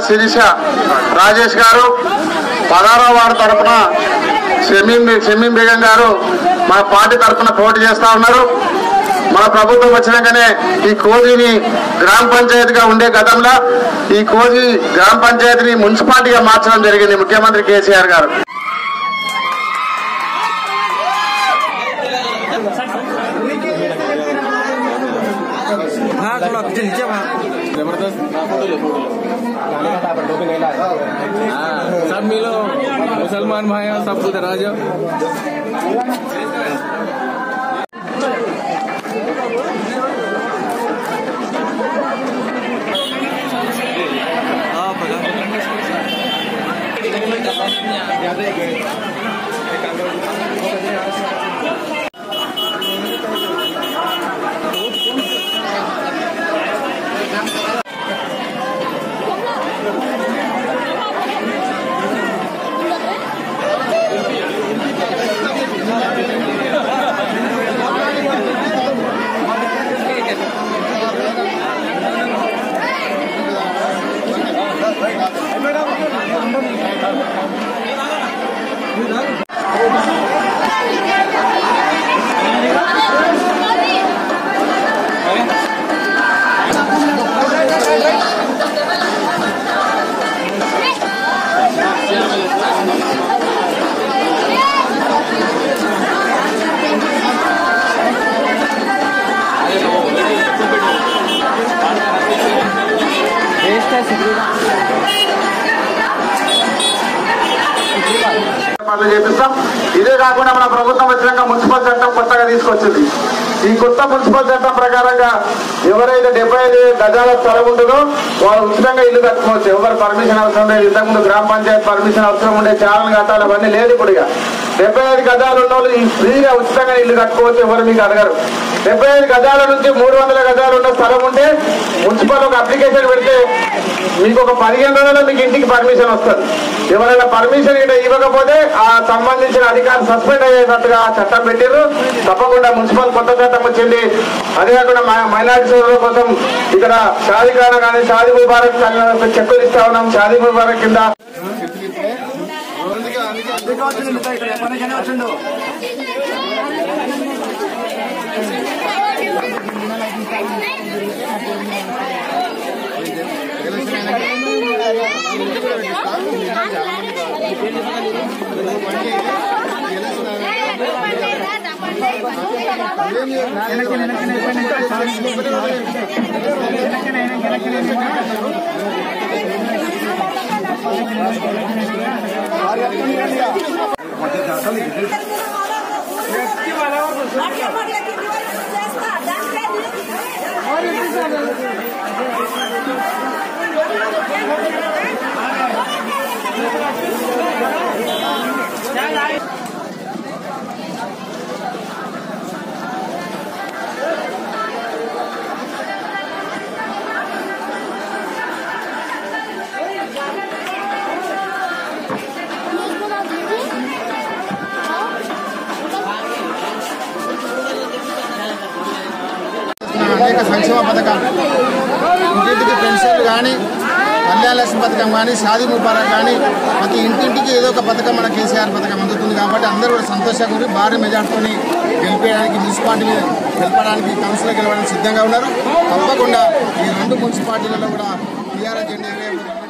శిరీష రాజేష్ గారు, 16వ వార్డు తరఫున షమీం బేగం గారు మన పార్టీ తరఫున పోటీ చేస్తా ఉన్నారు. మన ప్రభుత్వం వచ్చినాకనే ఈ కోజిని గ్రామ పంచాయతీగా ఉండే గతంలో ఈ కోజి గ్రామ పంచాయతీని మున్సిపాలిటీగా మార్చడం జరిగింది ముఖ్యమంత్రి కేసీఆర్ గారు. सब मिलो मुसलमान भाई सब कुछ राजा చేపిస్తాం. ఇదే కాకుండా మన ప్రభుత్వం వచ్చినాక మున్సిపల్ చట్టం కొత్తగా తీసుకొచ్చింది. ఈ కొత్త మున్సిపల్ చట్టం ప్రకారంగా ఎవరైతే 75 గజాల స్థలం ఉంటుందో వాళ్ళు ఉచితంగా ఇల్లు కట్టుకోవచ్చు. ఎవరు పర్మిషన్ అవసరం లేదు. ఇంతకుముందు గ్రామ పంచాయతీ పర్మిషన్ అవసరం ఉండే, ఛానల్ కట్టాలి, అవన్నీ లేదు. ఇప్పుడు 75 గజాలు ఉన్న వాళ్ళు ఫ్రీగా ఉచితంగా ఇల్లు కట్టుకోవచ్చు. ఎవరు మీకు అడగరు. 75 గజాల నుంచి 300 గజాలు ఉన్న స్థలం ఉంటే మున్సిపల్ ఒక అప్లికేషన్ పెడితే మీకు ఒక 15 రోజుల్లో మీకు ఇంటికి పర్మిషన్ వస్తుంది. ఎవరైనా పర్మిషన్ ఇవ్వకపోతే ఆ సంబంధించిన అధికారులు సస్పెండ్ అయ్యేటట్టుగా చట్టం పెట్టారు. తప్పకుండా మున్సిపల్ కొత్త చట్టం వచ్చింది. అదే కాకుండా మైనారిటీ సోదరుల కోసం ఇక్కడ షాదీఖానా కానీ షాదీ ముబారక్ చెక్కులు ఇస్తా ఉన్నాం. షాదీ ముబారక్ కింద అనేక సంక్షేమ పథకాలు, ఇంటింటికి పెన్షన్లు కానీ, కళ్యాణ లక్ష్మి పథకం కానీ, షాదీ ముబారక్ కానీ, ప్రతి ఇంటింటికి ఏదో ఒక పథకం మన కేసీఆర్ పథకం అందుతుంది. కాబట్టి అందరూ కూడా సంతోషంగా భారీ మెజార్టీతో గెలిపేయడానికి, మున్సిపాలిటీ గెలపడానికి, కౌన్సిలర్ గెలవడానికి సిద్ధంగా ఉన్నారు. తప్పకుండా ఈ 2 మున్సిపాలిటీలలో కూడా టీఆర్ఎస్ జెండా